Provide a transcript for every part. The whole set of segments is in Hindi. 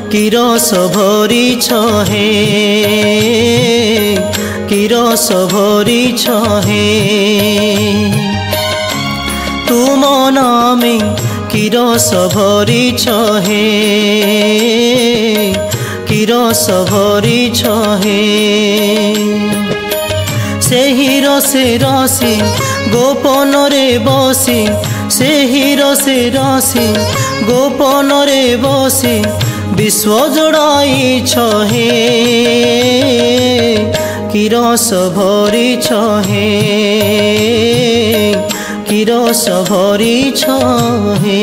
कि रस भरिछ हे कि रस भरिछ हे तुम नामे कि रस भरिछ हे कि रस भरिछ हे सेहि रसे रसी गोपन रे बसी सेहि रसे रसी गोपन रे बसी विश्व जोड़ाइछ हे कि रस भरिछ हे कि रस भरिछ हे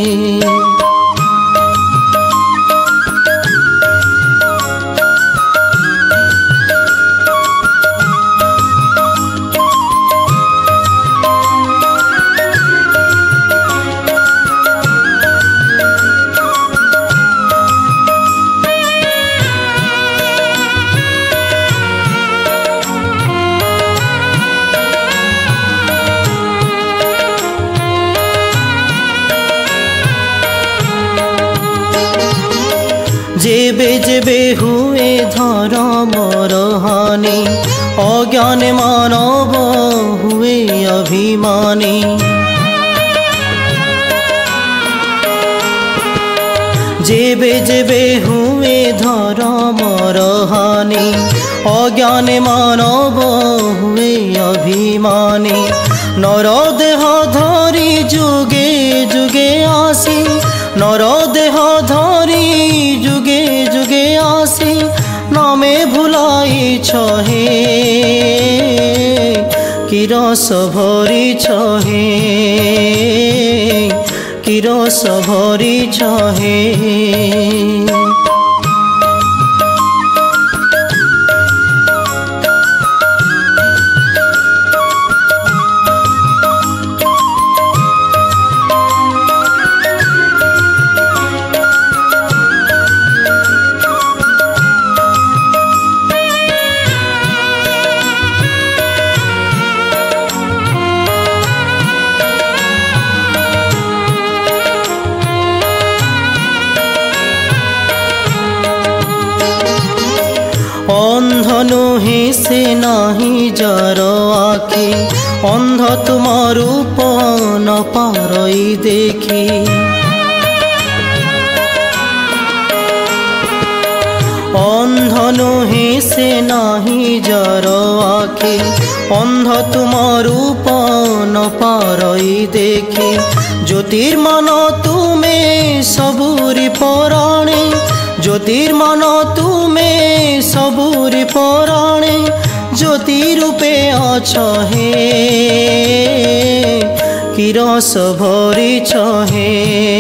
जेबे जेबे हुए धर्मर हानि अज्ञान मानव हुए अभिमानी जेबे जेबे हुए धर्मर हानि अज्ञान मानव हुए अभिमानी नर देह धरी जुगे जुगे आसी नर देह धरी जुगे जुगे आसी नामे भुलाइछ हे कि रस भरिछ हे कि रस भरिछ हे अंध नुहे से नाही जार आखि अंध तुम रूप न पारई देखी अंध नुहे से नाही जार आखि अंध तुम रूप न पारई देखी ज्योतिर्मान तुमे सबुरी पराणे ज्योतिर्मान तुमे सबुरी पराणे ज्योति रूपे अछ हे कि रस भरिछ हे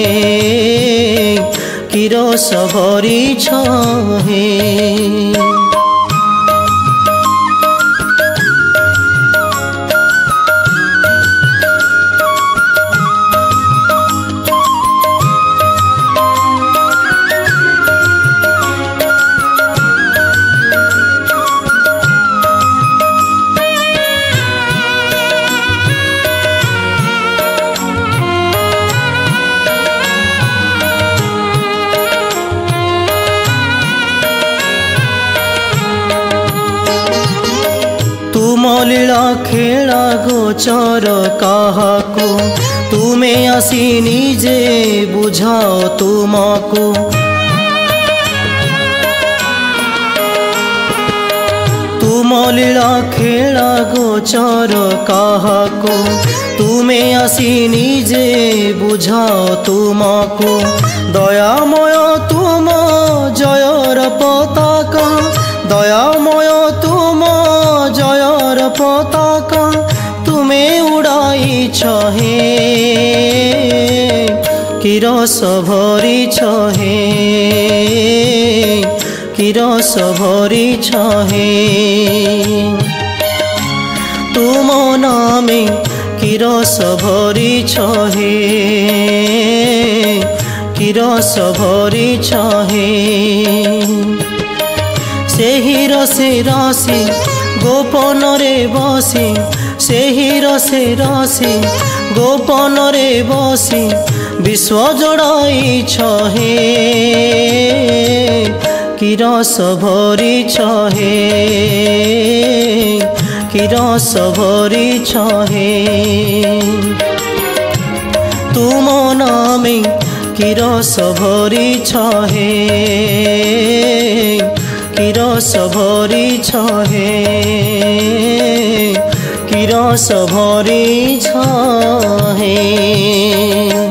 कि रस भरिछ हे तुम लीला खेला गोचर काहाको तुमे आसी निजे बुझाओ तुमको तुम लीला खेला गोचर काहाको तुमे आसी निजे बुझाओ तुमको दयामय तुम जयर पताका दयामय तुम जयर पताका तुमे उड़ाइछ हे कि रस भरिछ हे कि रस भरिछ हे तुम नामे कि रस भरिछ हे कि रस भरिछ हे सेहि रसे रसी गोपन रे बसी सेहि रसे रसी गोपन रे बसी विश्व जोड़ाइछ हे। कि रस भरिछ हे कि रस भरिछ हे तुम नामे कि रस भरिछ हे कि रस भरिछ हे कि रस भरिछ हे।